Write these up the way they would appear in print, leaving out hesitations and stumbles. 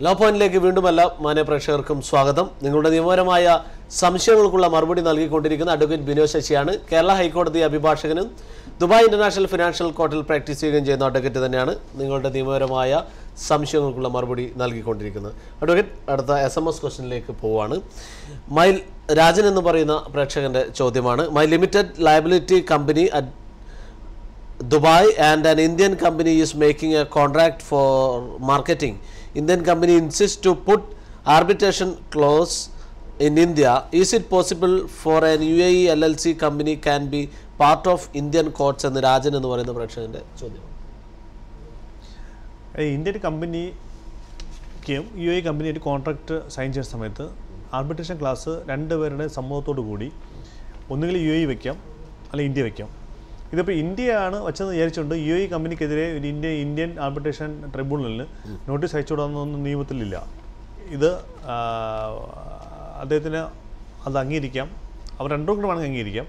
Law പോയിന്റിലേക്ക് വീണ്ടുമല്ല മാന്യ പ്രേക്ഷകർക്കും സ്വാഗതം. നിങ്ങളുടെ നിയമപരമായ സംശയങ്ങൾക്കുള്ള മറുപടി നൽകിക്കൊണ്ടിരിക്കുന്ന അഡ്വക്കേറ്റ് ബിനോയ് ശശിയാണ്. കേരള ഹൈക്കോടതി അഭിഭാഷകനും ദുബായ് ഇന്റർനാഷണൽ ഫിനാൻഷ്യൽ കോർട്ടിൽ പ്രാക്ടീസ് ചെയ്യുകയും ചെയ്യുന്ന അഡ്വക്കേറ്റ് തന്നെയാണ് നിങ്ങളുടെ നിയമപരമായ സംശയങ്ങൾക്കുള്ള മറുപടി നൽകിക്കൊണ്ടിരിക്കുന്നത്. അഡ്വക്കേറ്റ്, അടുത്ത SMS ക്വസ്റ്റ്യനിലേക്ക് പോവുകയാണ്. രാജൻ എന്ന് പറയുന്ന പ്രേക്ഷകന്റെ ചോദ്യമാണ്. My limited liability company at Dubai and an Indian company is making a contract for marketing. Indian company insists to put arbitration clause in India. Is it possible for an UAE LLC company can be part of Indian courts? എന്ന് രാജൻ എന്ന് പറയുന്ന പ്രേക്ഷകന്റെ ചോദ്യം. Indian കമ്പനിക്കും UAE കമ്പനിയായിട്ട് contract sign ചെയ്യുന്ന സമയത്ത് arbitration class രണ്ടുപേരുടെ സമ്മതത്തോടു കൂടി ഒന്നുകിൽ UAE വയ്ക്കാം അല്ലെങ്കിൽ ഇന്ത്യ വയ്ക്കാം. ഇതിപ്പോൾ ഇന്ത്യയാണ് വച്ചതെന്ന് വിചാരിച്ചുകൊണ്ട് UAE കമ്പനിക്കെതിരെ ഒരു ഇന്ത്യൻ ആർബിട്രേഷൻ ട്രിബ്യൂണലിന് നോട്ടീസ് അയച്ചുവിടാമെന്നൊന്നും നിയമത്തിലില്ല. ഇത് അദ്ദേഹത്തിന് അത് അംഗീകരിക്കാം, അവർ രണ്ടും കൂടെ വേണമെങ്കിൽ അംഗീകരിക്കാം.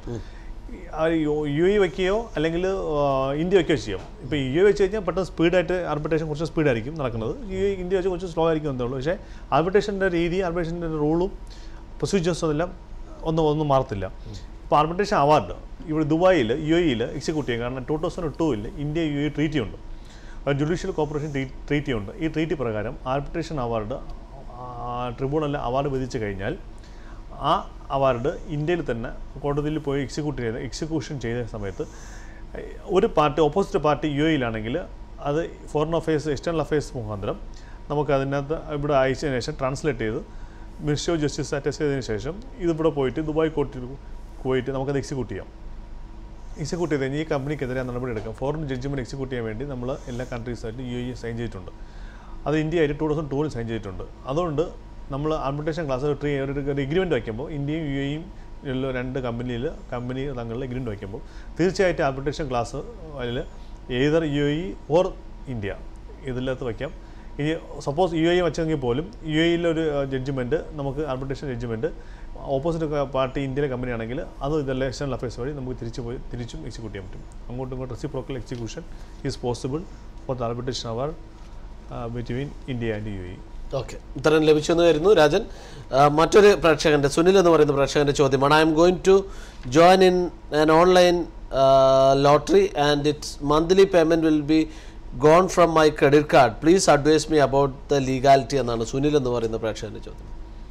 UAE വയ്ക്കുകയോ അല്ലെങ്കിൽ ഇന്ത്യ വയ്ക്കുകയോ ചെയ്യാം. ഇപ്പോൾ UAE വെച്ച് കഴിഞ്ഞാൽ പെട്ടെന്ന് സ്പീഡായിട്ട് ആർബിട്രേഷൻ കുറച്ച് സ്പീഡായിരിക്കും നടക്കുന്നത്. ഇന്ത്യ വെച്ച് കുറച്ച് സ്ലോ ആയിരിക്കും എന്നേ ഉള്ളൂ. പക്ഷേ ആർബിട്രേഷൻ്റെ രീതി, ആർബിട്രേഷൻ്റെ റൂളും പ്രൊസീജിയേഴ്സും എല്ലാം ഒന്നും മാറത്തില്ല. ഇപ്പോൾ ആർബിട്രേഷൻ അവാർഡ് ഇവിടെ ദുബായിൽ UAE എക്സിക്യൂട്ട് ചെയ്യും. കാരണം 2002 ഇന്ത്യ UAE ട്രീറ്റി ഉണ്ട്, ജുഡീഷ്യൽ കോർപ്പറേഷൻ ട്രീറ്റി ഉണ്ട്. ഈ ട്രീറ്റി പ്രകാരം ആർബിട്രേഷൻ അവാർഡ് ട്രിബ്യൂണലിൽ അവാർഡ് വിധിച്ചു കഴിഞ്ഞാൽ ആ അവാർഡ് ഇന്ത്യയിൽ തന്നെ കോടതിയിൽ പോയി എക്സിക്യൂഷൻ ചെയ്ത സമയത്ത് ഒരു പാർട്ടി, ഓപ്പോസിറ്റ് പാർട്ടി UAE അത് ഫോറിൻ അഫയേഴ്സ്, എക്സ്റ്റേണൽ അഫയേഴ്സ് മുഖാന്തരം നമുക്ക് അതിനകത്ത് ഇവിടെ അയച്ചതിന് ശേഷം ട്രാൻസ്ലേറ്റ് ചെയ്ത് മിനിസ്ട്രി ഓഫ് ജസ്റ്റിസ് അറ്റസ്റ്റ് ചെയ്തതിന് ശേഷം ഇതിവിടെ പോയിട്ട് ദുബായ് കോർട്ടിൽ പോയിട്ട് നമുക്കത് എക്സിക്യൂട്ട് ചെയ്യാം. എക്സിക്യൂട്ട് ചെയ്ത് കഴിഞ്ഞാൽ ഈ കമ്പനിക്കെതിരെ നടപടി എടുക്കാം. ഫോറിൻ ജഡ്ജ്മെൻറ്റ് എക്സിക്യൂട്ട് ചെയ്യാൻ വേണ്ടി നമ്മൾ എല്ലാ കൺട്രീസായിട്ട് UAE സൈൻ ചെയ്തിട്ടുണ്ട്. അത് ഇന്ത്യ ആയിട്ട് 2002 സൈൻ ചെയ്തിട്ടുണ്ട്. അതുകൊണ്ട് നമ്മൾ ആർബിട്രേഷൻ ക്ലാസ് ഒരു എഗ്രിമെൻറ്റ് വയ്ക്കുമ്പോൾ ഇന്ത്യയും UAE രണ്ട് കമ്പനി തമ്മിലുള്ള എഗ്രിമെൻറ്റ് വയ്ക്കുമ്പോൾ തീർച്ചയായിട്ടും ആർബിട്രേഷൻ ക്ലാസ് അതിൽ ഏതർ UAE ഓർ ഇന്ത്യ ഇതിനകത്ത് വയ്ക്കാം. ഇനി സപ്പോസ് UAE വെച്ചെങ്കിൽ പോലും UAE ജഡ്ജ്മെൻറ്റ് നമുക്ക് ആർബിട്രേഷൻ ജഡ്ജ്മെൻറ്റ് ഓപ്പോസിറ്റ് പാർട്ടി ഇന്ത്യയിലെ കമ്പനിയാണെങ്കിൽ അത് ഇതെല്ലാം എക്സ്റ്റേണൽ അഫയേഴ്സ് വഴി നമുക്ക് തിരിച്ചും എക്സിക്യൂട്ട് ചെയ്യാൻ പറ്റും. അങ്ങോട്ടും reciprocal execution is possible for the arbitration award between India and UAE. Okay, ഉത്തരം ലഭിച്ചെന്ന് വരുന്നു രാജൻ. മറ്റൊരു പ്രേക്ഷകന്റെ, സുനിൽ എന്ന് പറയുന്ന പ്രേക്ഷകന്റെ ചോദ്യമാണ്. I'm going to join in an online lottery and its monthly payment will be gone from my credit card. Please advise me about the legality എന്നാണ് സുനിൽ എന്ന് പറയുന്ന പ്രേക്ഷകന്റെ ചോദ്യം.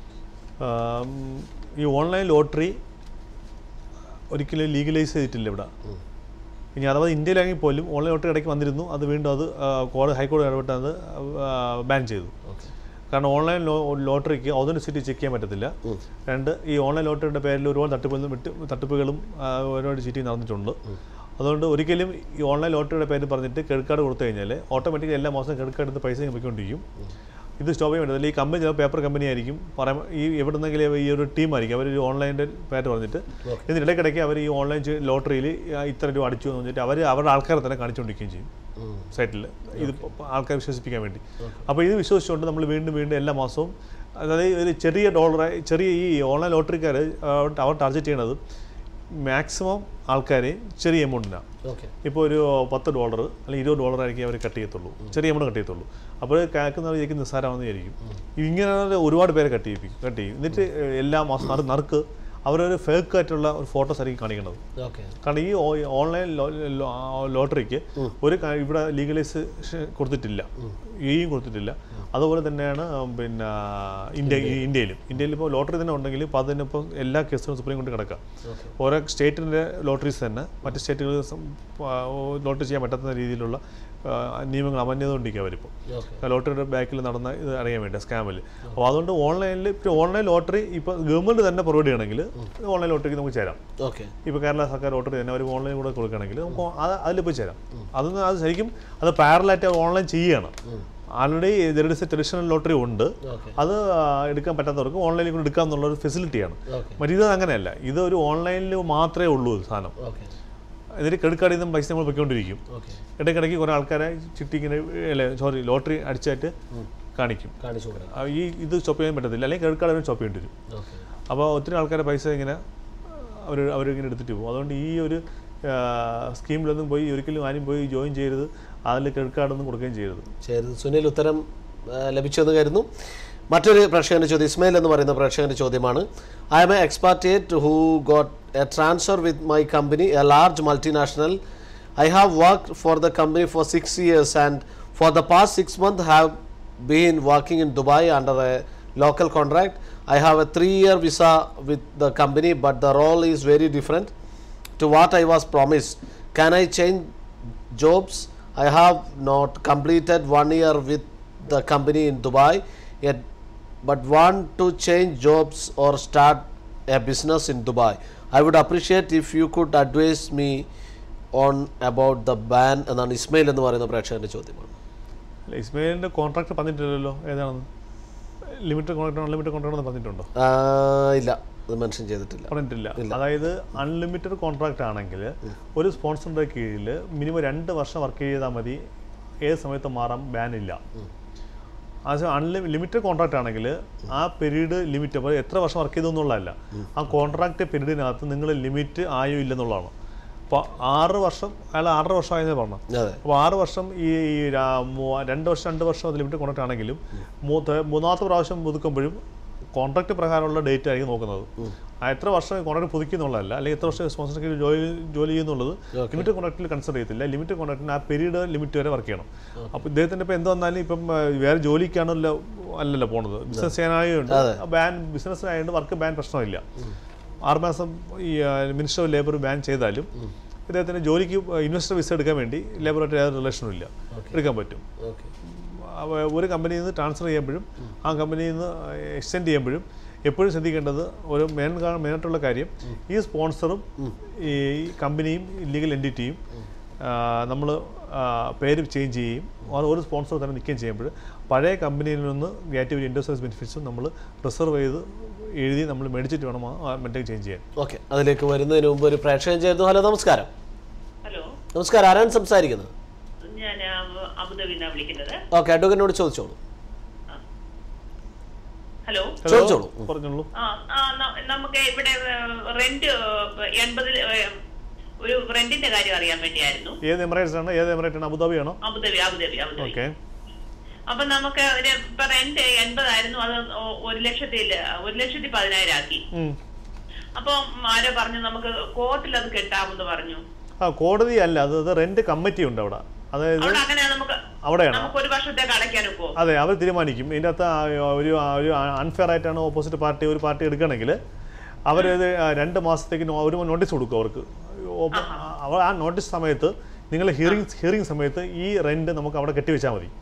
ഈ ഓൺലൈൻ ലോട്ടറി ഒരിക്കലും ലീഗലൈസ് ചെയ്തിട്ടില്ല ഇവിടെ. ഇനി അഥവാ ഇന്ത്യയിലാണെങ്കിൽ പോലും ഓൺലൈൻ ലോട്ടറി ഇടയ്ക്ക് വന്നിരുന്നു, അത് വീണ്ടും അത് ഹൈക്കോടതി ഇടപെട്ട് അത് ബാൻ ചെയ്തു. കാരണം ഓൺലൈൻ ലോട്ടറിക്ക് ഒതൻറ്റിസിറ്റി ചെക്ക് ചെയ്യാൻ പറ്റത്തില്ല. രണ്ട്, ഈ ഓൺലൈൻ ലോട്ടറിയുടെ പേരിൽ ഒരുപാട് തട്ടിപ്പുകളും ഒരുപാട് ചീറ്റിങ് നടന്നിട്ടുണ്ട്. അതുകൊണ്ട് ഒരിക്കലും ഈ ഓൺലൈൻ ലോട്ടറിയുടെ പേര് പറഞ്ഞിട്ട് ക്രെഡിറ്റ് കാർഡ് കൊടുത്തു കഴിഞ്ഞാൽ ഓട്ടോമാറ്റിക്കലി എല്ലാ മാസം ക്രെഡിറ്റ് കാർഡ് എടുത്ത് പൈസ പോയിക്കൊണ്ടിരിക്കും. ഇത് സ്റ്റോപ്പ് ചെയ്യാൻ പറ്റത്തില്ല. ഈ കമ്പനി ചിലപ്പോൾ പേപ്പർ കമ്പനി ആയിരിക്കും, എവിടെ നിന്നെങ്കിലും ഈ ഒരു ടീമായിരിക്കും, അവർ ഓൺലൈൻ്റെ പേര് പറഞ്ഞിട്ട് ഇതിനിടയ്ക്കിടയ്ക്ക് അവർ ഈ ഓൺലൈൻ ലോട്ടറിയിൽ ഇത്ര രൂപ അടിച്ചു എന്ന് പറഞ്ഞിട്ട് അവരുടെ ആൾക്കാരെ തന്നെ കാണിച്ചുകൊണ്ടിരിക്കുകയും ചെയ്യും സൈറ്റിൽ, ഇത് ആൾക്കാരെ വിശ്വസിപ്പിക്കാൻ വേണ്ടി. അപ്പോൾ ഇത് വിശ്വസിച്ചുകൊണ്ട് നമ്മൾ വീണ്ടും എല്ലാ മാസവും, അതായത് ഒരു ചെറിയ ഈ ഓൺലൈൻ ലോട്ടറിക്കാർ അവർ ടാർഗറ്റ് ചെയ്യണത് മാക്സിമം ആൾക്കാർ ചെറിയ എമൗണ്ടിനാണ്. ഇപ്പോൾ ഒരു $10 അല്ലെങ്കിൽ $20 ആയിരിക്കും അവർ കട്ട് ചെയ്യത്തുള്ളൂ, ചെറിയ എമൗണ്ട് കട്ട് ചെയ്യത്തുള്ളൂ. അപ്പോൾ കേൾക്കുന്നവർ വിചാരിക്കും നിസ്സാരമാണെന്ന് വിചാരിക്കും. ഇങ്ങനെ ഒരുപാട് പേരെ കട്ട് ചെയ്യും. എന്നിട്ട് എല്ലാ മാസം നറുക്ക് അവരൊരു ഫേക്ക് ആയിട്ടുള്ള ഒരു ഫോട്ടോസ് ആയിരിക്കും കാണിക്കുന്നത്. കാരണം ഈ ഓൺലൈൻ ലോട്ടറിക്ക് ഇവിടെ ലീഗലൈസേഷൻ കൊടുത്തിട്ടില്ല, UAE കൊടുത്തിട്ടില്ല. അതുപോലെ തന്നെയാണ് പിന്നെ ഇന്ത്യയിലും ഇപ്പോൾ ലോട്ടറി തന്നെ ഉണ്ടെങ്കിൽ ഇപ്പോൾ അതിനിപ്പോൾ എല്ലാ കേസുകളും സുപ്രീം കോടതി കിടക്കാം. ഓരോ സ്റ്റേറ്റിൻ്റെ ലോട്ടറീസ് തന്നെ മറ്റ് സ്റ്റേറ്റുകളിൽ ലോട്ടറി ചെയ്യാൻ പറ്റാത്ത രീതിയിലുള്ള നിയമങ്ങൾ അമഞ്ഞതുകൊണ്ടിരിക്കുക അവരിപ്പോൾ ലോട്ടറിയുടെ ബാക്കിൽ നടന്ന ഇത് അറിയാൻ വേണ്ടി സ്കാമിൽ. അപ്പോൾ അതുകൊണ്ട് ഓൺലൈൻ ലോട്ടറി ഇപ്പോൾ ഗവൺമെൻറ് തന്നെ പ്രൊവൈഡ് ചെയ്യണമെങ്കിൽ ഓൺലൈൻ ലോട്ടറിക്ക് നമുക്ക് ചേരാം. ഇപ്പോൾ കേരള സർക്കാർ ലോട്ടറി തന്നെ അവർ ഓൺലൈൻ കൂടെ കൊടുക്കുകയാണെങ്കിൽ നമുക്ക് അതിൽ പോയി ചേരാം. അത് ശരിക്കും അത് പാരലായിട്ട് ഓൺലൈൻ ചെയ്യുകയാണ്. ആൾറെഡി ട്രഡീഷണൽ ലോട്ടറി ഉണ്ട്, അത് എടുക്കാൻ പറ്റാത്തവർക്ക് ഓൺലൈനിൽ കൂടെ എടുക്കാം എന്നുള്ളൊരു ഫെസിലിറ്റിയാണ്. മറ്റേത് അങ്ങനെയല്ല, ഇതൊരു ഓൺലൈനിൽ മാത്രമേ ഉള്ളൂ സാധനം. എന്നിട്ട് ക്രെഡിറ്റ് കാർഡിൽ നിന്നും പൈസ നമ്മൾ പൊയ്ക്കൊണ്ടിരിക്കും. ഇടയ്ക്കിടയ്ക്ക് കുറേ ആൾക്കാരെ ചിട്ടിങ്ങനെ ലോട്ടറി അടിച്ചായിട്ട് കാണിക്കും. ഇത് സ്റ്റോപ്പ് ചെയ്യാൻ പറ്റത്തില്ല, അല്ലെങ്കിൽ ക്രെഡിറ്റ് കാർഡ് സ്റ്റോപ്പ് ചെയ്യേണ്ടി വരും. അപ്പോൾ ഒത്തിരി ആൾക്കാരെ പൈസ ഇങ്ങനെ അവരിങ്ങനെ എടുത്തിട്ട് പോകും. അതുകൊണ്ട് ഈ ഒരു സ്കീമിലൊന്നും പോയി ഒരിക്കലും ആരും പോയി ജോയിൻ ചെയ്യരുത്, അതിൽ ക്രെഡിറ്റ് കാർഡൊന്നും കൊടുക്കുകയും ചെയ്യരുത്. സുനിൽ, ഉത്തരം ലഭിച്ചെന്ന് കരുതുന്നു. മറ്റൊരു പ്രേക്ഷകൻ്റെ ചോദ്യം, ഇസ്മയിൽ എന്ന് പറയുന്ന പ്രേക്ഷകൻ്റെ ചോദ്യമാണ്. I'm a expatriate who got a transfer with my company, a large multinational. I have worked for the company for 6 years and for the past 6 months have been working in Dubai under a local contract. I have a 3-year visa with the company, but the role is very different to what I was promised. Can I change jobs? I have not completed 1 year with the company in Dubai yet, but want to change jobs or start a business in Dubai. I would appreciate if you could advise me on about the ban എന്നാണ് ഇസ്മയിൽ എന്ന് പറയുന്ന പ്രേക്ഷകൻ്റെ ചോദ്യമാണ്. ഇസ്മയിലിൻ്റെ contract പറഞ്ഞിട്ടില്ലല്ലോ ഏതാണെന്ന്. Limited contract unlimited contract എന്ന് പറഞ്ഞിട്ടുണ്ടോ? ഇല്ല, അത് മെൻഷൻ ചെയ്തിട്ടില്ല, പറഞ്ഞിട്ടില്ല. അതായത് അൺലിമിറ്റഡ് കോൺട്രാക്ട് ആണെങ്കിൽ ഒരു സ്പോൺസറിൻ്റെ കീഴിൽ മിനിമം 2 വർഷം വർക്ക് ചെയ്താൽ മതി, ഏത് സമയത്ത് മാറാം, ബാൻ ഇല്ല. അത് ലിമിറ്റഡ് കോൺട്രാക്ട് ആണെങ്കിൽ ആ പീരീഡ് ലിമിറ്റ്, അപ്പോൾ എത്ര വർഷം വർക്ക് ചെയ്തു എന്നുള്ളതല്ല, ആ കോൺട്രാക്ട് പീരീഡിനകത്ത് നിങ്ങൾ ലിമിറ്റ് ആയോ ഇല്ലെന്നുള്ളതാണ്. അപ്പോൾ 6 വർഷം അയാൾ 6.5 വർഷമായെന്ന് പറഞ്ഞു. അപ്പോൾ 6 വർഷം ഈ 2 വർഷം അത് ലിമിറ്റഡ് കോൺട്രാക്ട് ആണെങ്കിലും മൂന്നാമത്തെ പ്രാവശ്യം പുതുക്കുമ്പോഴും കോൺട്രാക്ട് പ്രകാരമുള്ള ഡേറ്റ് ആയിരിക്കും നോക്കുന്നത്. എത്ര വർഷം കോൺട്രാക്ട് പുതുക്കുന്നുള്ളതല്ല, അല്ലെങ്കിൽ എത്ര വർഷം സ്പോൺസർക്ക് ജോലി ചെയ്യുന്നുള്ളത് ലിമിറ്റഡ് കോൺട്രാക്റ്റിൽ കൺസിഡർ ചെയ്യത്തില്ല. ലിമിറ്റഡ് കോൺട്രാക്റ്റിന് ആ പീരീഡ് ലിമിറ്റ് വരെ വർക്ക് ചെയ്യണം. അപ്പോൾ ഇദ്ദേഹത്തിൻ്റെ ഇപ്പോൾ എന്ത് വന്നാലും ഇപ്പം വേറെ ജോലിക്കാണല്ലോ അല്ലല്ലോ പോണത്, ബിസിനസ് ചെയ്യാനായതുകൊണ്ട് ബിസിനസ് ആയതുകൊണ്ട് വർക്ക് ബാൻ പ്രശ്നമില്ല. 6 മാസം ഈ മിനിസ്റ്റർ ഓഫ് ലേബർ ബാൻ ചെയ്താലും ഇദ്ദേഹത്തിന് ജോലിക്ക് ഇൻവെസ്റ്റർ വിസ എടുക്കാൻ വേണ്ടി ലേബറുമായിട്ട് യാതൊരു റിലേഷനും ഇല്ല, എടുക്കാൻ പറ്റും. ഒരു കമ്പനിയിൽ നിന്ന് ട്രാൻസ്ഫർ ചെയ്യുമ്പോഴും ആ കമ്പനിയിൽ നിന്ന് എക്സ്റ്റെൻഡ് ചെയ്യുമ്പോഴും എപ്പോഴും ശ്രദ്ധിക്കേണ്ടത് ഒരു മെയിനായിട്ടുള്ള കാര്യം, ഈ സ്പോൺസറും ഈ കമ്പനിയും ലീഗൽ എൻറ്റിറ്റിയും നമ്മൾ പേര് ചേഞ്ച് ചെയ്യും, ഒരു സ്പോൺസർ തന്നെ നിൽക്കുകയും ചെയ്യുമ്പോൾ പഴയ കമ്പനിയിൽ നിന്ന് ഗ്രാറ്റുവിറ്റി ഇൻഡസ്ട്രിയൽ ബെനിഫിറ്റ്സും നമ്മൾ റിസർവ് ചെയ്ത് എഴുതി നമ്മൾ മേടിച്ചിട്ട് വേണം മറ്റേ ചേഞ്ച് ചെയ്യാൻ. ഓക്കെ, അതിലേക്ക് വരുന്നതിന് മുമ്പ് ഒരു പ്രേക്ഷകൻ ചേർന്നു. ഹലോ, നമസ്കാരം. ഹലോ, നമസ്കാരം. ആരാണ് സംസാരിക്കുന്നത്? ഞാൻ അബുദാബിന്നാണ് വിളിക്കുന്നത്. ഓക്കെ, അഡ്വക്കേറ്റിനോട് ചോദിച്ചോളൂ. ഹലോ, ചോദിച്ചോളൂ, പറഞ്ഞോളൂ. നമുക്ക് ഇവിടെ റെന്റ് 80 ഒരു റെന്റിന്റെ കാര്യം അറിയാൻ വേണ്ടിയായിരുന്നു. ഏത് എമിറേറ്റ്സ് ആണ്? ഏത് എമിറേറ്റ് ആണ്? അബുദാബി ആണോ? അബുദാബി. ഓക്കെ. അപ്പൊ നമുക്ക് ഇപ്പൊ റെന്റ് 80 ആയിരുന്നു, അത് 1,10,10,000 ആക്കി. അപ്പൊ ആരോ പറഞ്ഞു നമുക്ക് കോർട്ടിൽ അത് കെട്ടാമെന്ന് പറഞ്ഞു. കോടതി അല്ല, അത് റെന്റ് കമ്മിറ്റി ഉണ്ട് അവിടെ. അതായത് അവിടെയാണ് നമുക്ക് ഒരു വർഷത്തേക്ക് അടയ്ക്കാൻ ഒക്കുമോ? അതെ, അവർ തീരുമാനിക്കും. ഇതിൻ്റെ അകത്ത് ഒരു അൺഫെയർ ആയിട്ടാണ് ഓപ്പോസിറ്റ് പാർട്ടി ഒരു പാർട്ടി എടുക്കുകയാണെങ്കിൽ അവരത് 2 മാസത്തേക്ക് ഒരു നോട്ടീസ് കൊടുക്കും അവർക്ക്. ആ നോട്ടീസ് സമയത്ത് നിങ്ങൾ ഹിയറിംഗ് സമയത്ത് ഈ റെന്റ് നമുക്ക് അവിടെ കെട്ടിവെച്ചാൽ മതി.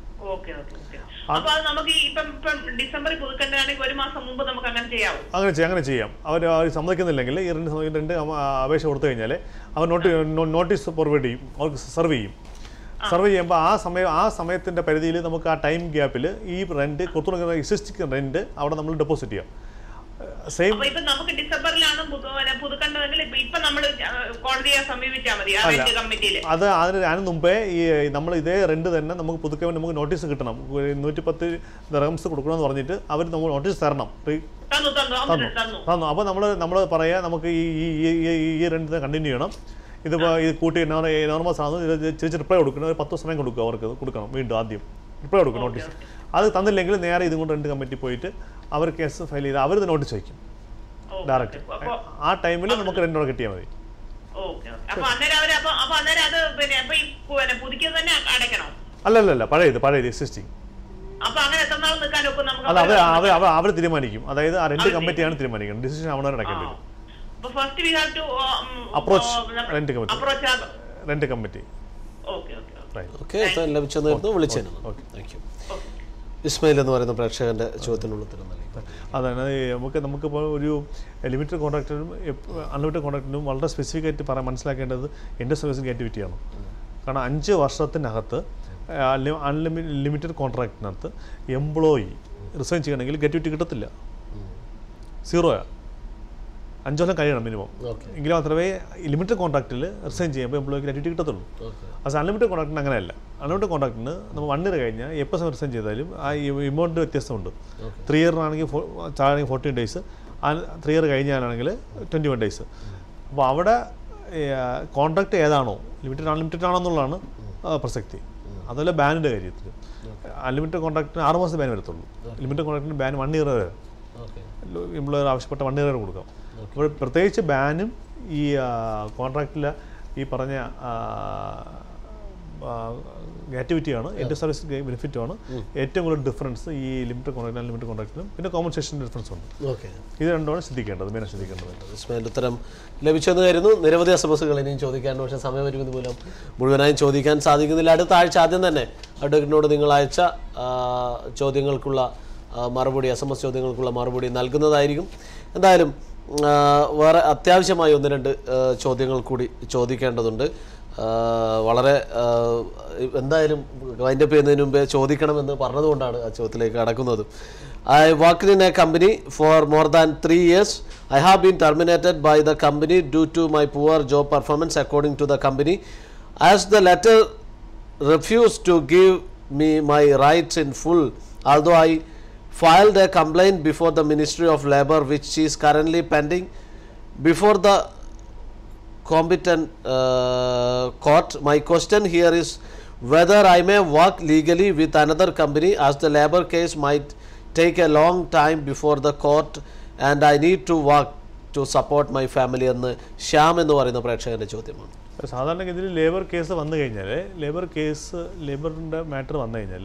അങ്ങനെ ചെയ്യാം. അവർ സമ്മതിക്കുന്നില്ലെങ്കിൽ ഈ രണ്ട് അപേക്ഷ കൊടുത്തു കഴിഞ്ഞാൽ അവർ നോട്ടീസ് ഫോർവേഡ് ചെയ്യും, അവർക്ക് സർവ് ചെയ്യും. സർവ് ചെയ്യുമ്പോൾ ആ സമയത്തിൻ്റെ പരിധിയിൽ നമുക്ക് ആ ടൈം ഗ്യാപ്പിൽ ഈ റെന്റ് കൊടുത്തുകൊടുക്കുന്ന എക്സിസ്റ്റിംഗ് റെന്റ് അവിടെ നമ്മൾ ഡെപ്പോസിറ്റ് ചെയ്യാം. സെയിം നമുക്ക് ഡിസംബറിലാണ് പുതുക്കേണ്ടതെങ്കിൽ അത് അതിന് മുമ്പേ ഈ നമ്മൾ ഇതേ റെന്റ് തന്നെ നമുക്ക് പുതുക്കാൻ വേണ്ടി നമുക്ക് നോട്ടീസ് കിട്ടണം. 110 ദിർഹംസ് കൊടുക്കണമെന്ന് പറഞ്ഞിട്ട് അവർ നമ്മൾ നോട്ടീസ് തരണം. തന്നു. അപ്പോൾ നമ്മൾ പറയാ നമുക്ക് ഈ റെന്റ് കണ്ടിന്യൂ ചെയ്യണം, ഇതിപ്പോൾ ഇത് കൂട്ടി നോർമൽസ് ആണ്, തിരിച്ച് റിപ്ലൈ കൊടുക്കണം. ഒരു 10 സമയം കൊടുക്കുക, അവർക്ക് കൊടുക്കണം. വീണ്ടും ആദ്യം റിപ്ലൈ കൊടുക്കും നോട്ടീസ്. അത് തന്നില്ലെങ്കിൽ നേരെ ഇതും കൊണ്ട് 2 കമ്മിറ്റി പോയിട്ട് അവർ കേസ് ഫയൽ ചെയ്ത് അവർ നോട്ടീസ് വയ്ക്കും ഡയറക്റ്റ്. ആ ടൈമിൽ നമുക്ക് റെന്റോടെ കിട്ടിയാൽ മതി. അല്ലല്ല, പഴയത് എക്സിസ്റ്റിംഗ്. അല്ല, അവർ തീരുമാനിക്കും. അതായത് ആ 2 കമ്മിറ്റിയാണ് തീരുമാനിക്കുന്നത്. ഡിസിഷൻ അവിടെ നടക്കേണ്ടി വരും. Approach rent committee. ഇസ്മയിൽ എന്ന് പറയുന്ന പ്രേക്ഷകന്റെ ചോദ്യത്തിനുള്ള ഉത്തരം നൽകി. അതാണ് നമുക്കിപ്പോൾ ഒരു ലിമിറ്റഡ് കോൺട്രാക്റ്റിനും അൺലിമിറ്റഡ് കോൺട്രാക്റ്റിനും വളരെ സ്പെസിഫിക് ആയിട്ട് മനസ്സിലാക്കേണ്ടത് ഇൻഡസ്ട്രിയൽ സർവീസിംഗ് ആക്ടിവിറ്റിയാണ്. കാരണം 5 വർഷത്തിനകത്ത് ലിമിറ്റഡ് കോൺട്രാക്റ്റിനകത്ത് എംപ്ലോയി റിസൈൻ ചെയ്യണമെങ്കിൽ ഗ്രാറ്റുവിറ്റി കിട്ടത്തില്ല, 0. 5 കൊല്ലം കഴിയണം മിനിമം. എങ്കിലും മാത്രമേ ലിമിറ്റഡ് കോൺട്രാക്റ്റിൽ റിസൈൻ ചെയ്യുമ്പോൾ എംപ്ലോയിക്ക് ഗ്രാറ്റുവിറ്റി കിട്ടത്തുള്ളൂ. അത് അൺലിമിറ്റഡ് കോൺട്രാക്റ്റിന് അങ്ങനെയല്ല. അൺലിമിറ്റഡ് കോൺട്രാക്റ്റിന് നമ്മൾ 1 ഇയർ കഴിഞ്ഞാൽ എപ്പോൾ സമയം റിസൈൻ ചെയ്താലും ആ എമൗണ്ട് വ്യത്യസ്തമുണ്ട്. 3 ഇയറിനാണെങ്കിൽ 14 days, 3 ഇയർ കഴിഞ്ഞാലാണെങ്കിൽ 21 days. അപ്പോൾ അവിടെ കോൺട്രാക്റ്റ് ഏതാണോ ലിമിറ്റഡ് അൺലിമിറ്റഡ് ആണോ എന്നുള്ളതാണ് പ്രസക്തി. അതുപോലെ ബാനിൻ്റെ കാര്യത്തിൽ അൺലിമിറ്റഡ് കോൺട്രാക്റ്റിന് 6 മാസം ബാൻ വരത്തുള്ളൂ. ലിമിറ്റഡ് കോൺട്രാക്റ്റിന് ബാൻ 1 ഇയർ വരെ എംപ്ലോയർ ആവശ്യപ്പെട്ട 1 ഇയർ വരെ കൊടുക്കാം. അപ്പോൾ പ്രത്യേകിച്ച് ബാനും ഈ കോൺട്രാക്റ്റിൽ ഈ പറഞ്ഞ ആക്ടിവിറ്റിയാണ്, എൻ്റെ സർവീസ് ബെനിഫിറ്റുമാണ് ഏറ്റവും കൂടുതൽ ഡിഫറൻസ് ഈ ലിമിറ്റഡ് കോൺട്രാക്റ്റിനും അൺലിമിറ്റഡ് കോൺട്രാക്റ്റിനും. പിന്നെ കോമ്പൻസേഷൻ ഡിഫറൻസ് ഉണ്ട്. ഇത് രണ്ടുമാണ് ശ്രദ്ധിക്കേണ്ടത്, മെയിനായി ശ്രദ്ധിക്കേണ്ടത്. ഇസ്മായിൽ ഉത്തരം ലഭിച്ചെന്ന് കരുതുന്നു. നിരവധി എസ്എംഎസുകൾ ഇനിയും ചോദിക്കാനുണ്ട്, പക്ഷേ സമയപരിമിതി മൂലം മുഴുവനായും ചോദിക്കാൻ സാധിക്കുന്നില്ല. അടുത്ത ആഴ്ച ആദ്യം തന്നെ അഡ്വക്കേറ്റിനോട് നിങ്ങൾ അയച്ച ചോദ്യങ്ങൾക്കുള്ള മറുപടി, എസ്എംഎസ് ചോദ്യങ്ങൾക്കുള്ള മറുപടി നൽകുന്നതായിരിക്കും. എന്തായാലും വേറെ അത്യാവശ്യമായി 1-2 ചോദ്യങ്ങൾ കൂടി ചോദിക്കേണ്ടതുണ്ട്. വളരെ എന്തായാലും വൈൻഡപ്പ് ചെയ്യുന്നതിന് മുമ്പേ ചോദിക്കണമെന്ന് പറഞ്ഞതുകൊണ്ടാണ് ആ ചോദ്യത്തിലേക്ക് കടക്കുന്നത്. I worked in a company for more than 3 years. I have been terminated by the company due to my poor job performance according to the company. As the letter refused to give me my rights in full, although I filed a complaint before the Ministry of Labour, which is currently pending before the competent court. My question here is whether I may work legally with another company, as the labour case might take a long time before the court and I need to work to support my family എന്ന് ശ്യാം എന്ന് പറയുന്ന പ്രേക്ഷകൻ്റെ ചോദ്യമാണ്. സാധാരണഗതിയിൽ labour case വന്നു കഴിഞ്ഞാൽ, ലേബറിൻ്റെ matter വന്നു കഴിഞ്ഞാൽ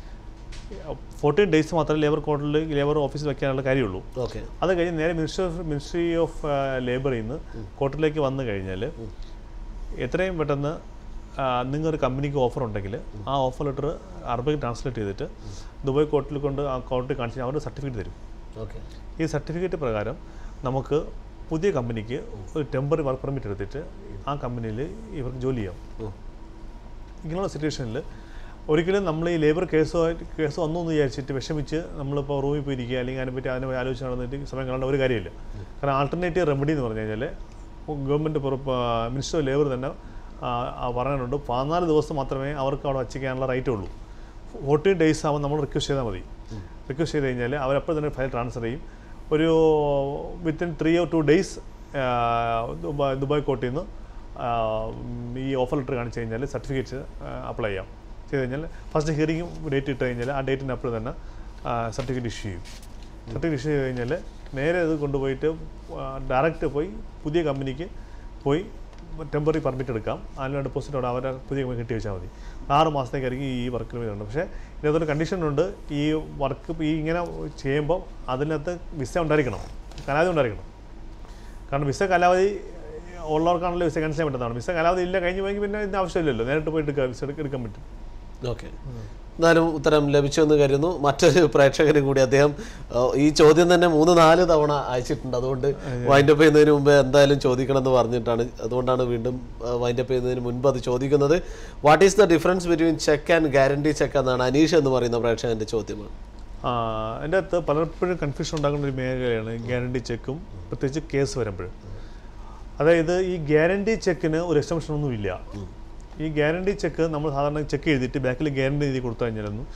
14 days മാത്രമേ ലേബർ കോർട്ടിൽ ലേബർ ഓഫീസിൽ വയ്ക്കാനുള്ള കാര്യമുള്ളൂ. അത് കഴിഞ്ഞ് നേരെ മിനിസ്ട്രി ഓഫ് ലേബറിൽ നിന്ന് കോർട്ടിലേക്ക് വന്നു കഴിഞ്ഞാൽ എത്രയും പെട്ടെന്ന് നിങ്ങളൊരു കമ്പനിക്ക് ഓഫർ ഉണ്ടെങ്കിൽ ആ ഓഫർ ലെറ്റർ അറബിക്ക് ട്രാൻസ്ലേറ്റ് ചെയ്തിട്ട് ദുബായ് കോർട്ടിൽ കൊണ്ട് ആ കോർട്ടിൽ കാണിച്ച് അവർ സർട്ടിഫിക്കറ്റ് തരും. ഈ സർട്ടിഫിക്കറ്റ് പ്രകാരം നമുക്ക് പുതിയ കമ്പനിക്ക് ഒരു ടെമ്പററി വർക്ക് പെർമിറ്റ് എടുത്തിട്ട് ആ കമ്പനിയിൽ ഇവർക്ക് ജോലി ചെയ്യാം. ഇങ്ങനെയുള്ള സിറ്റുവേഷനിൽ ഒരിക്കലും നമ്മൾ ഈ ലേബർ കേസ് വന്നു എന്ന് വിചാരിച്ചിട്ട് വിഷമിച്ച് നമ്മളിപ്പോൾ റൂമിൽ പോയിരിക്കുക അല്ലെങ്കിൽ അതിനെപ്പറ്റി ആലോചിച്ച് നടന്നിട്ട് സമയം കാണേണ്ട ഒരു കാര്യമില്ല. കാരണം ആൾട്ടർനേറ്റീവ് റെമഡി എന്ന് പറഞ്ഞു കഴിഞ്ഞാൽ ഗവൺമെൻറ് മിനിസ്റ്റർ ഓഫ് ലേബർ തന്നെ പറയാനുണ്ട്, 14 ദിവസം മാത്രമേ അവർക്ക് അവിടെ വച്ചിരിക്കാനുള്ള റൈറ്റ് ഉള്ളൂ. 14 days ആകുമ്പോൾ നമ്മൾ റിക്വസ്റ്റ് ചെയ്താൽ മതി. റിക്വസ്റ്റ് ചെയ്ത് കഴിഞ്ഞാൽ അവരപ്പോൾ തന്നെ ഫയൽ ട്രാൻസ്ഫർ ചെയ്യും. ഒരു വിത്തിൻ 3 or 2 days ദുബായ് കോർട്ടിൽ നിന്ന് ഈ ഓഫർ ലെറ്റർ കാണിച്ചു കഴിഞ്ഞാൽ സർട്ടിഫിക്കറ്റ് അപ്ലൈ ചെയ്യാം. ചെയ്ത് കഴിഞ്ഞാൽ ഫസ്റ്റ് ഹിയറിംഗ് ഡേറ്റ് ഇട്ട് കഴിഞ്ഞാൽ ആ ഡേറ്റിനപ്പുറം തന്നെ സർട്ടിഫിക്കറ്റ് ഇഷ്യൂ ചെയ്യും. സർട്ടിഫിക്കറ്റ് ഇഷ്യൂ ചെയ്ത് കഴിഞ്ഞാൽ നേരെ അത് കൊണ്ടുപോയിട്ട് ഡയറക്റ്റ് പോയി പുതിയ കമ്പനിക്ക് പോയി ടെമ്പററി പെർമിറ്റ് എടുക്കാം. അതിനുള്ള ഡെപ്പോസിറ്റോടെ അവരെ പുതിയ കമ്പനി കെട്ടി വെച്ചാൽ മതി. 6 മാസത്തേക്കായിരിക്കും ഈ വർക്കിന് വരുന്നുണ്ട്. പക്ഷേ ഇതിനകത്തൊരു കണ്ടീഷനുണ്ട്, ഈ വർക്ക് ഈ ഇങ്ങനെ ചെയ്യുമ്പോൾ അതിനകത്ത് വിസ ഉണ്ടായിരിക്കണം, കാലാവധി ഉണ്ടായിരിക്കണം. കാരണം വിസ കാലാവധി ഉള്ളവർക്കാണല്ലോ വിസ ക്യാൻസൽ ചെയ്യാൻ പറ്റുന്നതാണ്. വിസ കാലാവധി ഇല്ല കഴിഞ്ഞ് പോയെങ്കിൽ പിന്നെ ഇതിൻ്റെ ആവശ്യമില്ലല്ലോ, നേരിട്ട് പോയിട്ട് വിസ എടുക്കാൻ പറ്റും. ഓക്കെ, എന്നാലും ഉത്തരം ലഭിച്ചെന്ന് കരുതുന്നു. മറ്റൊരു പ്രേക്ഷകന് കൂടി അദ്ദേഹം ഈ ചോദ്യം തന്നെ 3-4 തവണ അയച്ചിട്ടുണ്ട്. അതുകൊണ്ട് വൈൻഡപ്പ് ചെയ്യുന്നതിന് മുമ്പ് എന്തായാലും ചോദിക്കണം എന്ന് പറഞ്ഞിട്ടാണ്, അതുകൊണ്ടാണ് വീണ്ടും വൈൻഡപ്പ് ചെയ്യുന്നതിന് മുൻപ് അത് ചോദിക്കുന്നത്. What is the difference between cheque and guarantee cheque എന്നാണ് അനീഷ് എന്ന് പറയുന്ന പ്രേക്ഷകൻ്റെ ചോദ്യമാണ്. എൻ്റെ അകത്ത് പലപ്പോഴും കൺഫ്യൂഷൻ ഉണ്ടാക്കുന്ന ഒരു മേഖലയാണ് ഗ്യാരണ്ടി ചെക്കും, പ്രത്യേകിച്ച് കേസ് വരുമ്പോൾ. അതായത് ഈ ഗ്യാരണ്ടി ചെക്കിന് ഒരു എക്സംഷൻ ഒന്നുമില്ല. ഈ ഗ്യാരണ്ടി ചെക്ക് നമ്മൾ സാധാരണ ചെക്ക് എഴുതിയിട്ട് ബാക്കിൽ ഗ്യാരണ്ടി എഴുതി കൊടുത്തു കഴിഞ്ഞാലൊന്നും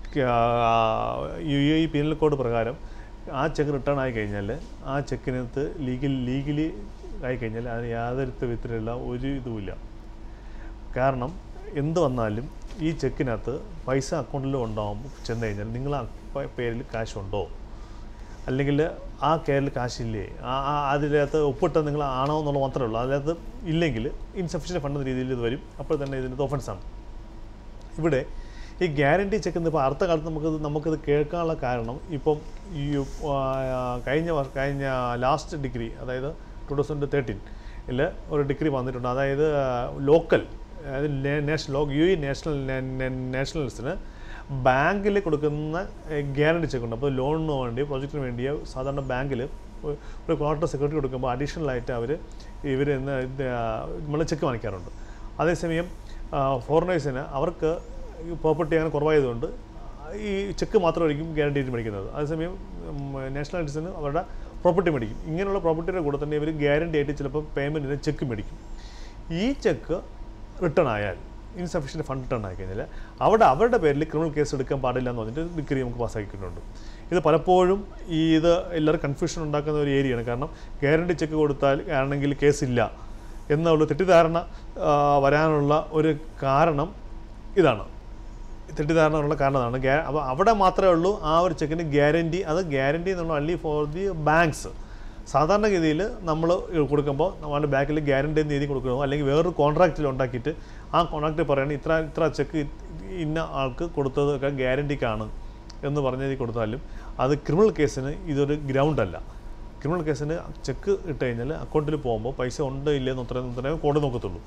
UAE പീനൽ കോഡ് പ്രകാരം ആ ചെക്ക് റിട്ടേൺ ആയി കഴിഞ്ഞാൽ ആ ചെക്കിനകത്ത് ലീഗലി ആയിക്കഴിഞ്ഞാൽ അതിന് യാതൊരു വിധത്തിലുള്ള ഒരു ഇതുമില്ല. കാരണം എന്ത് വന്നാലും ഈ ചെക്കിനകത്ത് പൈസ അക്കൗണ്ടിൽ ഉണ്ടാവും ചെന്ന് കഴിഞ്ഞാൽ നിങ്ങൾ ആ പേരിൽ കാശ് ഉണ്ടോ അല്ലെങ്കിൽ ആ കെയറിൽ കാശില്ലേ, അതിനകത്ത് ഒപ്പിട്ട് നിങ്ങൾ ആണോ എന്നുള്ളത് മാത്രമേ ഉള്ളൂ. അതിനകത്ത് ഇല്ലെങ്കിൽ ഇൻസഫിഷ്യൻ്റ് ഫണ്ട് എന്ന രീതിയിൽ ഇത് വരും. അപ്പോൾ തന്നെ ഇതിനകത്ത് ഒഫൻസാണ്. ഇവിടെ ഈ ഗ്യാരണ്ടി ചെക്ക് ഇപ്പോൾ അടുത്ത കാലത്ത് നമുക്കിത് കേൾക്കാനുള്ള കാരണം ഇപ്പം ഈ കഴിഞ്ഞ ലാസ്റ്റ് ഡിഗ്രി, അതായത് 2013 ഒരു ഡിഗ്രി വന്നിട്ടുണ്ട്. അതായത് ലോക്കൽ, അതായത് UAE നാഷണൽസിന് ബാങ്കിൽ കൊടുക്കുന്ന ഗ്യാരണ്ടി ചെക്കുണ്ട്. അപ്പോൾ ലോണിന് വേണ്ടി പ്രോജക്റ്റിന് വേണ്ടിയോ സാധാരണ ബാങ്കിൽ ഒരു ക്വാർട്ടർ സെക്യൂരിറ്റി കൊടുക്കുമ്പോൾ അഡീഷണലായിട്ട് ഇവർ നമ്മൾ ചെക്ക് വാങ്ങിക്കാറുണ്ട്. അതേസമയം ഫോറിനേഴ്സിന് അവർക്ക് പ്രോപ്പർട്ടി അങ്ങനെ കുറവായതുകൊണ്ട് ഈ ചെക്ക് മാത്രമായിരിക്കും ഗ്യാരണ്ടി ആയിട്ട് മേടിക്കുന്നത്. അതേസമയം നാഷണാലിറ്റീസിന് അവരുടെ പ്രോപ്പർട്ടി മേടിക്കും. ഇങ്ങനെയുള്ള പ്രോപ്പർട്ടിയുടെ കൂടെ തന്നെ ഇവർ ഗ്യാരണ്ടി ആയിട്ട് ചിലപ്പോൾ പേയ്മെൻറ്റിന് ചെക്ക് മേടിക്കും. ഈ ചെക്ക് റിട്ടേൺ ആയാൽ, ഇൻസഫിഷ്യൻ്റ് ഫണ്ട് റിട്ടേൺ ആയി കഴിഞ്ഞാൽ അവരുടെ പേരിൽ ക്രിമിനൽ കേസ് എടുക്കാൻ പാടില്ല എന്ന് പറഞ്ഞിട്ട് ഡിഗ്രി നമുക്ക് പാസ്സാക്കിയിട്ടുണ്ട്. ഇത് പലപ്പോഴും ഇത് എല്ലാവരും കൺഫ്യൂഷൻ ഉണ്ടാക്കുന്ന ഒരു ഏരിയയാണ്. കാരണം ഗ്യാരണ്ടി ചെക്ക് കൊടുത്താൽ ആണെങ്കിൽ കേസില്ല എന്നുള്ള തെറ്റിദ്ധാരണ വരാനുള്ള ഒരു കാരണം ഇതാണ് തെറ്റിദ്ധാരണയുള്ള കാരണമാണ്. അപ്പോൾ അവിടെ മാത്രമേ ഉള്ളൂ ആ ഒരു ചെക്കിന് ഗ്യാരണ്ടി. അത് ഗ്യാരണ്ടി എന്നുള്ള only ഫോർ ദി ബാങ്ക്സ്. സാധാരണഗതിയിൽ നമ്മൾ കൊടുക്കുമ്പോൾ നമ്മുടെ ബാങ്കിൽ ഗ്യാരണ്ടി എന്ന് എഴുതി കൊടുക്കണമോ അല്ലെങ്കിൽ വേറൊരു കോൺട്രാക്റ്റിൽ ഉണ്ടാക്കിയിട്ട് ആ കോൺട്രാക്റ്റ് പറയുന്നത് ഇത്ര ചെക്ക് ഇന്ന ആൾക്ക് കൊടുത്തതൊക്കെ ഗ്യാരണ്ടിക്കാണ് എന്ന് പറഞ്ഞ് കൊടുത്താലും അത് ക്രിമിനൽ കേസിന് ഇതൊരു ഗ്രൗണ്ടല്ല. ക്രിമിനൽ കേസിന് ചെക്ക് ഇട്ട് കഴിഞ്ഞാൽ അക്കൗണ്ടിൽ പോകുമ്പോൾ പൈസ ഉണ്ട് ഇല്ലെന്ന് ഉത്തരവ് കോടതി നോക്കത്തുള്ളൂ.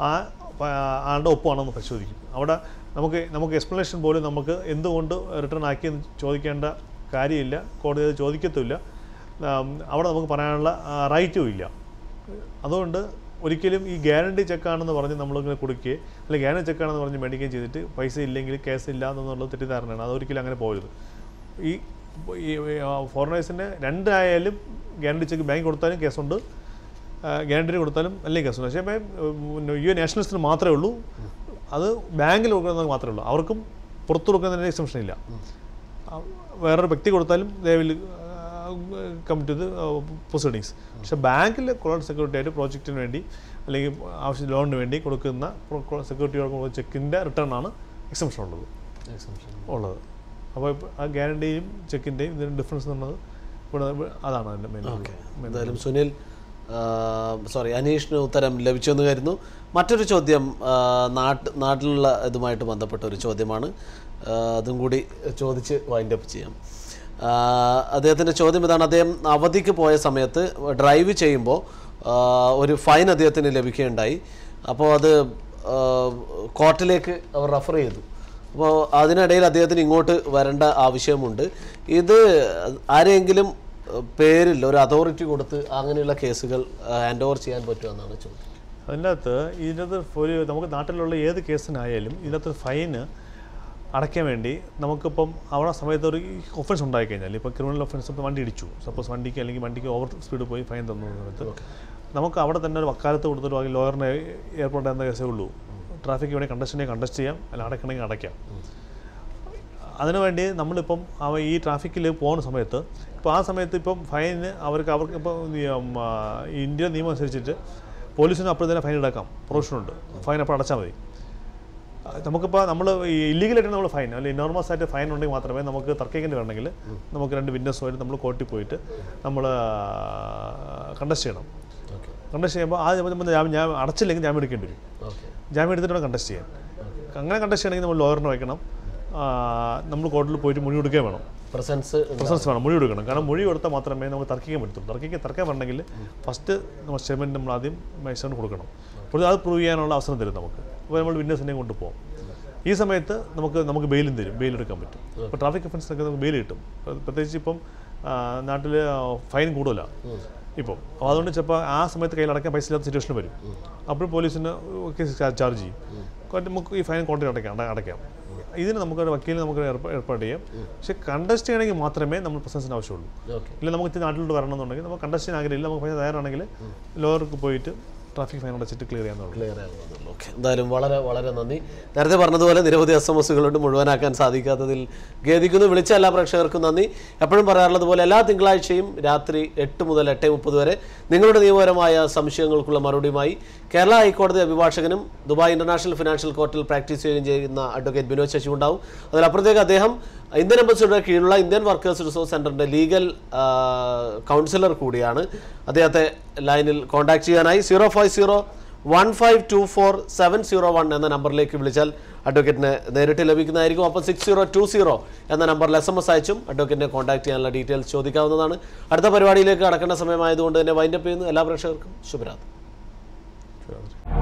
ആളുടെ ഒപ്പമാണെന്ന് പരിശോധിക്കും. അവിടെ നമുക്ക് എക്സ്പ്ലനേഷൻ പോലും നമുക്ക് എന്തുകൊണ്ട് റിട്ടേൺ ആക്കിയെന്ന് ചോദിക്കേണ്ട കാര്യമില്ല. കോടതി അത് ചോദിക്കത്തുമില്ല. അവിടെ നമുക്ക് പറയാനുള്ള റൈറ്റും ഇല്ല. അതുകൊണ്ട് ഒരിക്കലും ഈ ഗ്യാരണ്ടി ചെക്കാണെന്ന് പറഞ്ഞ് നമ്മളിങ്ങനെ കൊടുക്കുകയും അല്ലെങ്കിൽ ഗ്യാരണ്ടി ചെക്കാണെന്ന് പറഞ്ഞ് മേടിക്കുകയും ചെയ്തിട്ട് പൈസ ഇല്ലെങ്കിൽ കേസ് ഇല്ല എന്നുള്ളത് തെറ്റിദ്ധാരണയാണ്. അതൊരിക്കലും അങ്ങനെ പോകരുത്. ഈ ഫോറിനേഴ്സിന് രണ്ടായാലും ഗ്യാരണ്ടി ചെക്ക് ബാങ്ക് കൊടുത്താലും കേസുണ്ട്, ഗ്യാരണ്ടി കൊടുത്താലും അല്ലെങ്കിൽ കേസുണ്ട്. പക്ഷേ യു നാഷണലിസ്റ്റിന് മാത്രമേ ഉള്ളൂ. അത് ബാങ്കിൽ കൊടുക്കുന്നത് മാത്രമേ ഉള്ളൂ. അവർക്കും പുറത്ത് കൊടുക്കുന്നതിന് എക്സംഷൻ ഇല്ല. വേറൊരു വ്യക്തി കൊടുത്താലും they will come to the proceedings. പക്ഷേ ബാങ്കിൽ കൊളാറ്ററൽ സെക്യൂരിറ്റി ആയിട്ട് പ്രോജക്റ്റിന് വേണ്ടി അല്ലെങ്കിൽ ആവശ്യം ലോണിന് വേണ്ടി കൊടുക്കുന്ന സെക്യൂരിറ്റി ചെക്കിൻ്റെ റിട്ടേൺ ആണ് എക്സംഷൻ ഉള്ളത്. അപ്പോൾ ആ ഗ്യാരണ്ടിയും ചെക്കിൻ്റെയും ഇതിൻ്റെ ഡിഫറൻസ് എന്നുള്ളത് ഇവിടെ അതാണ് അതിൻ്റെ മെയിൻ. എന്തായാലും സുനിൽ അനീഷിന് ഉത്തരം ലഭിച്ചെന്ന് കരുതുന്നു. മറ്റൊരു ചോദ്യം നാട്ടിലുള്ള ഇതുമായിട്ട് ബന്ധപ്പെട്ട ഒരു ചോദ്യമാണ്. അതും കൂടി ചോദിച്ച് വൈൻഡ് അപ്പ് ചെയ്യാം. അദ്ദേഹത്തിൻ്റെ ചോദ്യം ഇതാണ്. അദ്ദേഹം അവധിക്ക് പോയ സമയത്ത് ഡ്രൈവ് ചെയ്യുമ്പോൾ ഒരു ഫൈൻ അദ്ദേഹത്തിന് ലഭിക്കുകയുണ്ടായി. അപ്പോൾ അത് കോർട്ടിലേക്ക് അവർ റെഫർ ചെയ്തു. അപ്പോൾ അതിനിടയിൽ അദ്ദേഹത്തിന് ഇങ്ങോട്ട് വരേണ്ട ആവശ്യമുണ്ട്. ഇത് ആരെങ്കിലും പേരിൽ ഒരു അതോറിറ്റി കൊടുത്ത് അങ്ങനെയുള്ള കേസുകൾ ഹാൻഡ് ഓവർ ചെയ്യാൻ പറ്റുമെന്നാണ് ചോദ്യം. ഇതിനകത്ത് നമുക്ക് നാട്ടിലുള്ള ഏത് കേസിനായാലും ഇതിനകത്ത് ഫൈന് അടയ്ക്കാൻ വേണ്ടി നമുക്കിപ്പം അവിടെ സമയത്ത് ഒരു ഒഫൻസ് ഉണ്ടായിക്കഴിഞ്ഞാൽ ഇപ്പോൾ ക്രിമിനൽ ഒഫൻസ് ഇപ്പോൾ വണ്ടി ഇടിച്ചു, സപ്പോസ് വണ്ടിക്ക് ഓവർ സ്പീഡ് പോയി ഫൈൻ തന്ന സമയത്ത് നമുക്ക് അവിടെ തന്നെ ഒരു വക്കാലത്ത് കൊടുത്തിട്ട് അല്ലെങ്കിൽ ലോയറിനെ ഏർപ്പെടേണ്ട എന്ന കേസേ ഉള്ളൂ. ട്രാഫിക്ക് വേണ്ടി കണ്ടസ്റ്റ് ചെയ്യാം, അല്ല അടയ്ക്കണമെങ്കിൽ അടയ്ക്കാം. അതിനുവേണ്ടി നമ്മളിപ്പം ഈ ട്രാഫിക്കിൽ പോകുന്ന സമയത്ത് ഇപ്പോൾ ആ സമയത്ത് ഇപ്പം ഫൈന് അവർക്ക് ഇപ്പോൾ ഇന്ത്യൻ നിയമം അനുസരിച്ചിട്ട് പോലീസിന് അപ്പോൾ തന്നെ ഫൈൻ അടക്കാം, പ്രൊവിഷനുണ്ട്. ഫൈൻ അപ്പോൾ അടച്ചാൽ മതി. നമുക്കിപ്പോൾ നമ്മൾ ഇല്ലീഗലായിട്ട് നമ്മൾ ഫൈൻ അല്ലെങ്കിൽ ഇനോർമസ് ആയിട്ട് ഫൈൻ ഉണ്ടെങ്കിൽ മാത്രമേ നമുക്ക് തർക്കിക്കേണ്ടി വരണമെങ്കിൽ നമുക്ക് 2 വിറ്റ്നസ്സുമായിട്ട് നമ്മൾ കോർട്ടിൽ പോയിട്ട് നമ്മൾ കണ്ടസ്റ്റ് ചെയ്യണം. കണ്ടസ്റ്റ് ചെയ്യുമ്പോൾ ഞാൻ അടച്ചില്ലെങ്കിൽ ജാമ്യം എടുക്കേണ്ടി വരും. ജാമ്യം എടുത്തിട്ട് വേണം കണ്ടസ്റ്റ് ചെയ്യാൻ. അങ്ങനെ കണ്ടസ്റ്റ് ചെയ്യണമെങ്കിൽ നമ്മൾ ലോയറിനെ വയ്ക്കണം. നമ്മൾ കോർട്ടിൽ പോയിട്ട് മൊഴി കൊടുക്കുകയും വേണം. പ്രസൻസ് വേണം, മൊഴി കൊടുക്കണം. കാരണം മൊഴി കൊടുത്താൽ മാത്രമേ നമുക്ക് തർക്കിക്കാൻ പറ്റത്തുള്ളൂ. തർക്കാൻ വരണമെങ്കിൽ ഫസ്റ്റ് നമ്മൾ സ്റ്റേറ്റ്മെൻറ്റ് നമ്മൾ ആദ്യം മജിസ്ട്രേറ്റിന് കൊടുക്കണം. അപ്പോൾ അത് പ്രൂവ് ചെയ്യാനുള്ള അവസരം തരും നമുക്ക്. അപ്പോൾ നമ്മൾ വിറ്റ്നസിനെയും കൊണ്ടുപോകും. ഈ സമയത്ത് നമുക്ക് ബെയിലും തരും, ബെയിലെടുക്കാൻ പറ്റും. ഇപ്പോൾ ട്രാഫിക് ഒഫൻസിനൊക്കെ നമുക്ക് ബെയിൽ കിട്ടും. പ്രത്യേകിച്ച് ഇപ്പം നാട്ടിൽ ഫൈൻ കൂടുതലാണ് ഇപ്പം. അപ്പോൾ അതുകൊണ്ട് ചിലപ്പോൾ ആ സമയത്ത് കയ്യിൽ അടയ്ക്കാൻ പൈസ ഇല്ലാത്ത സിറ്റുവേഷൻ വരും. അപ്പോൾ പോലീസിന് കേസ് ചാർജ് ചെയ്യും. നമുക്ക് ഈ ഫൈൻ കോടതി അടയ്ക്കാം. ഇതിന് നമുക്കൊരു വക്കീലിന് നമുക്ക് ഏർപ്പാട് ചെയ്യാം. പക്ഷേ കണ്ടസ്റ്റ് ചെയ്യണമെങ്കിൽ മാത്രമേ നമ്മൾ പ്രസൻസിന് ആവശ്യമുള്ളൂ. ഇല്ല നമുക്ക് നാട്ടിലോട്ട് വരണമെന്നുണ്ടെങ്കിൽ നമുക്ക് കണ്ടസ്റ്റ് ചെയ്യാൻ ആഗ്രഹമില്ല, നമുക്ക് പൈസ തയ്യാറാണെങ്കിൽ ലോയർക്ക് പോയിട്ട് ട്രാഫിക് ഫൈൻ അടച്ചിട്ട് ക്ലിയർ ചെയ്യാവുന്നതാണ്. ഓക്കെ, എന്തായാലും വളരെ വളരെ നന്ദി. നേരത്തെ പറഞ്ഞതുപോലെ നിരവധി എസ്എംഎസുകളുണ്ട്, മുഴുവനാക്കാൻ സാധിക്കാത്തതിൽ ഖേദിക്കുന്നു. വിളിച്ച എല്ലാ പ്രേക്ഷകർക്കും നന്ദി. എപ്പോഴും പറയാറുള്ളത് പോലെ എല്ലാ തിങ്കളാഴ്ചയും രാത്രി 8 മുതൽ 8:30 വരെ നിങ്ങളുടെ നിയമപരമായ സംശയങ്ങൾക്കുള്ള മറുപടിയുമായി കേരള ഹൈക്കോടതി അഭിഭാഷകനും ദുബായ് ഇന്റർനാഷണൽ ഫിനാൻഷ്യൽ കോർട്ടിൽ പ്രാക്ടീസ് ചെയ്യുന്ന അഡ്വക്കേറ്റ് ബിനോദ് ശശി ഉണ്ടാവും. അതിലപ്പുറത്തേക്ക് അദ്ദേഹം ഇന്ത്യൻ എംബസിയുടെ കീഴിലുള്ള ഇന്ത്യൻ വർക്കേഴ്സ് റിസോഴ്സ് സെൻ്ററിൻ്റെ ലീഗൽ കൗൺസിലർ കൂടിയാണ്. അദ്ദേഹത്തെ ലൈനിൽ കോൺടാക്ട് ചെയ്യാനായി 05015247001 എന്ന നമ്പറിലേക്ക് വിളിച്ചാൽ അഡ്വക്കേറ്റിനെ നേരിട്ട് ലഭിക്കുന്നതായിരിക്കും. ഒപ്പം 6020 എന്ന നമ്പറിൽ SMS അയച്ചും അഡ്വക്കേറ്റിനെ കോൺടാക്ട് ചെയ്യാനുള്ള ഡീറ്റെയിൽസ് ചോദിക്കാവുന്നതാണ്. അടുത്ത പരിപാടിയിലേക്ക് കടക്കേണ്ട സമയമായതുകൊണ്ട് തന്നെ വൈൻഡപ്പ് ചെയ്യുന്നു. എല്ലാ പ്രേക്ഷകർക്കും ശുഭരാത്രി.